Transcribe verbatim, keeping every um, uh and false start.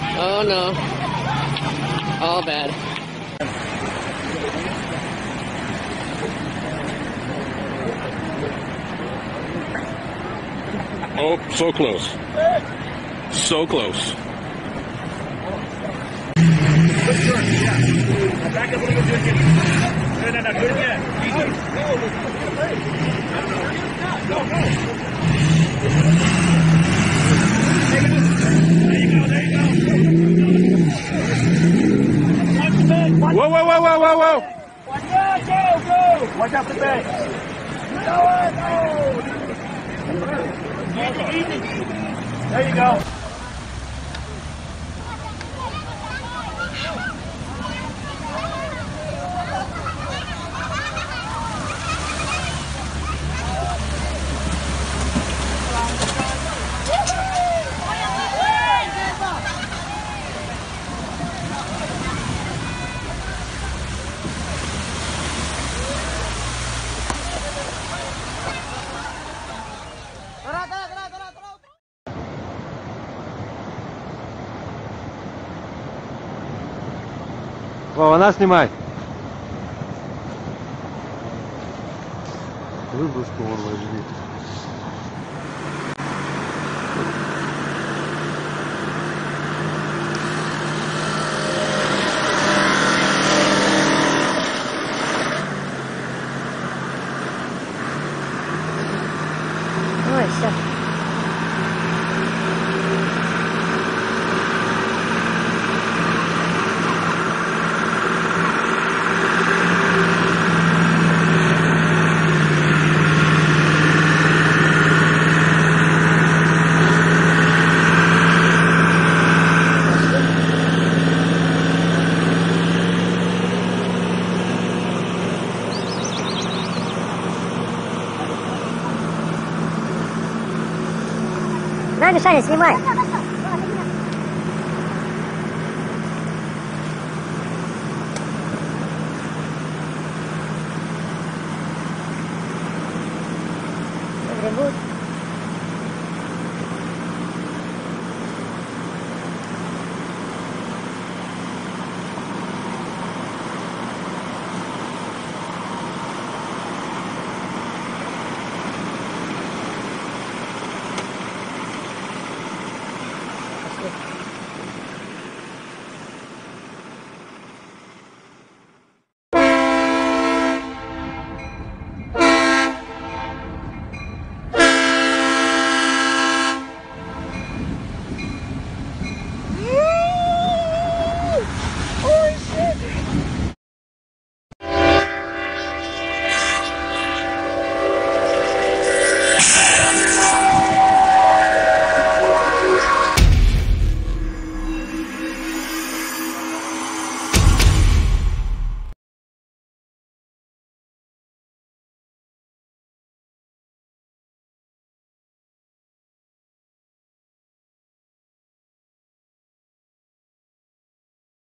Oh no. All bad. Oh, so close. So close. Back up a little bit. No, no, no, do it again. Easy. Go, go. There you go, there you go. Watch the bed. Watch Whoa, whoa, whoa, whoa, whoa, whoa. Watch out, go, go. Watch out the bed. Go, go. Easy, easy. There you go. Вова, на, снимай. Выброску вон возьми. Ой, все. Дай, Мишаня, снимай.